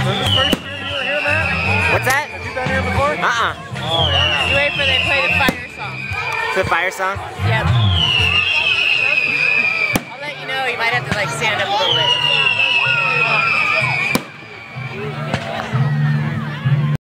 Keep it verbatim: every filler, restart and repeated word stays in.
Was this first year you were here, Matt? What's that? Have you been here before? Uh-uh. Oh, yeah. You wait for they play the fire song. The fire song? Yep. I'll let you know. You might have to like stand up a little bit.